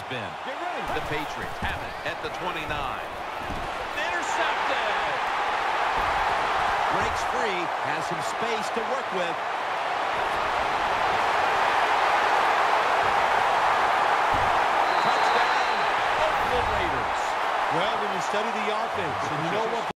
been. The Patriots have it at the 29. Intercepted. Breaks free, has some space to work with. Touchdown, Oakland Raiders. Well, when you study the offense and you know what